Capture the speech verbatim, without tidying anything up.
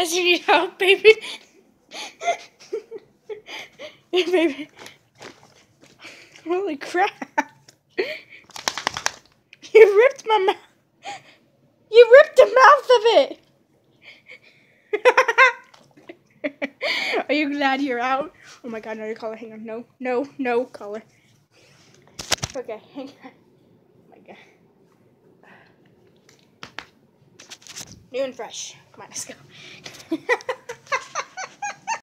Yes, you need help, baby. Baby. Holy crap. You ripped my mouth. You ripped the mouth of it. Are you glad you're out? Oh my god, no, your collar. Hang on. No, no, no collar. Okay, hang on. Oh my god. New and fresh. Come on, let's go.